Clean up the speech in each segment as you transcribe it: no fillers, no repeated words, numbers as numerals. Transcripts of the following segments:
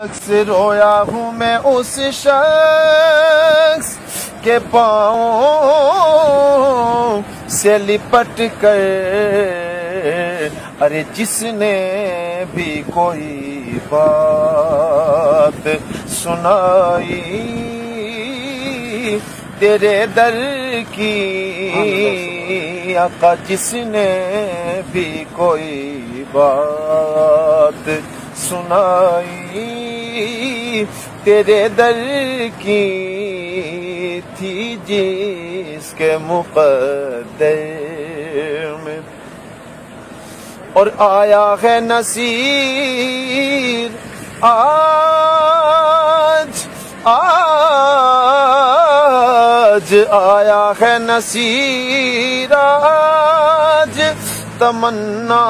سے رویا ہوں میں اس شخص کے پاؤں سے لپٹ کر، ارے جس نے بھی کوئی بات سنائی تیرے در کی، آقا جس نے بھی کوئی بات سنائی تیرے در کی، تھی جس کے مقدر میں، اور آیا ہے نصیر آج آیا ہے نصیر آج، تمنا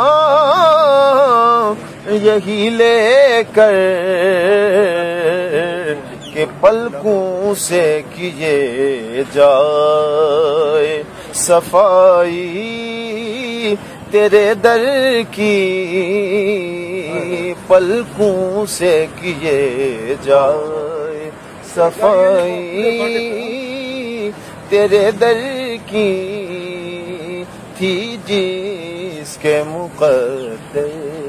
یہی لے کر کہ پلکوں سے کیے جائے صفائی تیرے در کی، پلکوں سے کیے جائے صفائی تیرے در کی، تھی جس کے مقدر